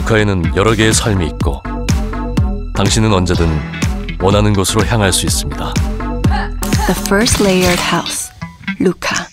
루카에는 여러 개의 삶이 있고 당신은 언제든 원하는 곳으로 향할 수 있습니다. The first layered house, Luca.